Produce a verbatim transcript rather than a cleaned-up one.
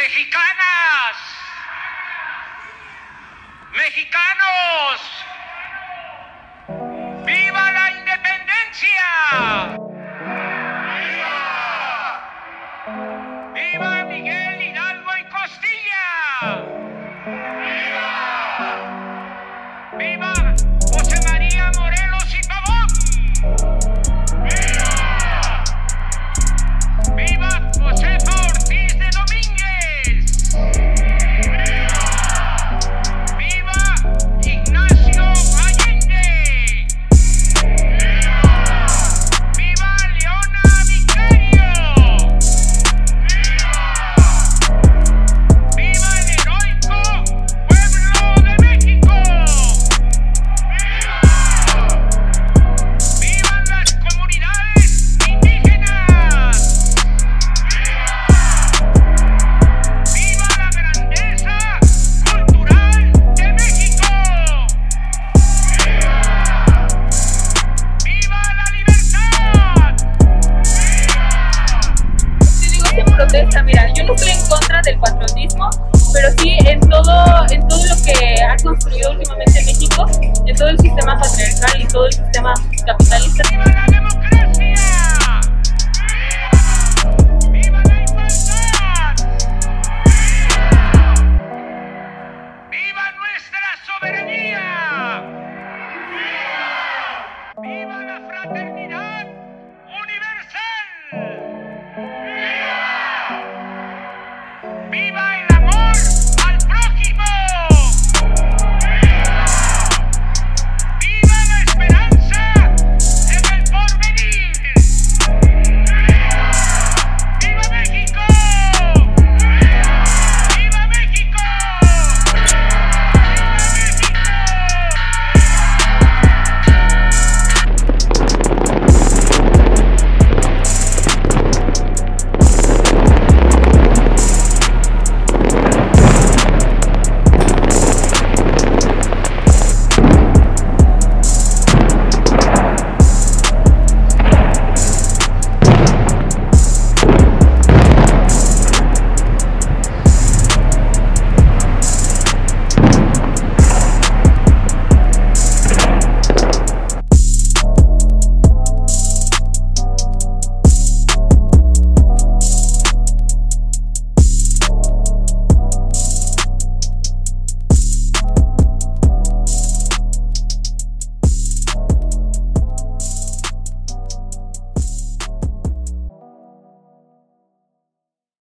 mexicanas, mexicanos, ¡viva la independencia! ¡Viva! ¡Viva Miguel Hidalgo y Costilla! ¡Viva! ¡Viva José María Morelos y Pavón! ¡Viva! ¡Viva Josefa Ortiz de Domínguez! ¡Viva! ¡Viva Ignacio Allende! ¡Viva! ¡Viva Leona Vicario! ¡Viva! ¡Viva el heroico pueblo de México! ¡Viva! ¡Vivan las comunidades indígenas! ¡Viva la grandeza cultural de México! ¡Viva la libertad! Sí, digo que protesta, mira, yo no estoy en contra del patriotismo, pero sí en todo, en todo lo que ha construido últimamente México, en todo el sistema patriarcal y todo el sistema capitalista. ¡Viva la democracia!